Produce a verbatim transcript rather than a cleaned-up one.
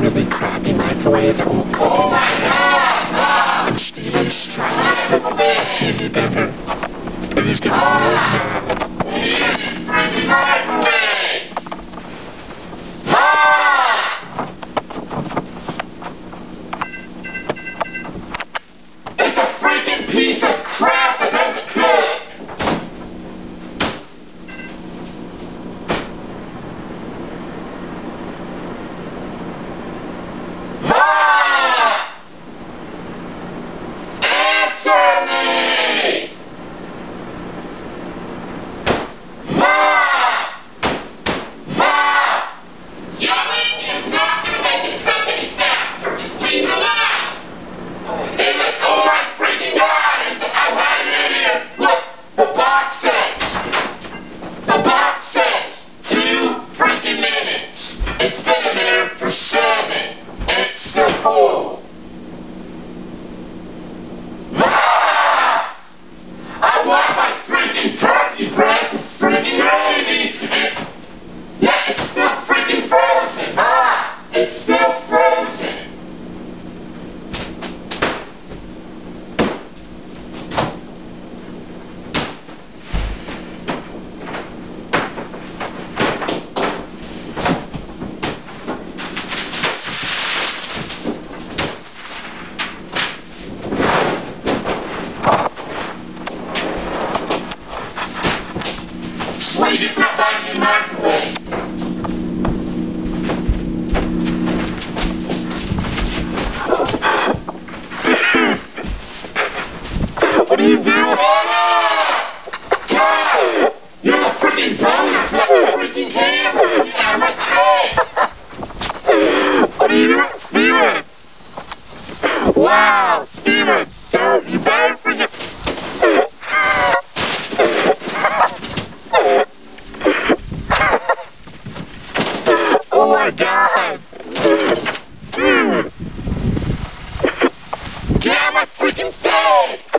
really crappy microwave that will cool and Steven's trying to cook a T V bender, and he's getting real mad. Freaking microwave! Ma! It's a freaking piece of crap that doesn't cook! Sweet, it's not like your microwave. What are you doing? God! You're a freaking boner for that freaking camera! Get out of my face! What are you doing, Steven? Wow, Steven, don't you better forget. Oh my God! Get out of my freaking face!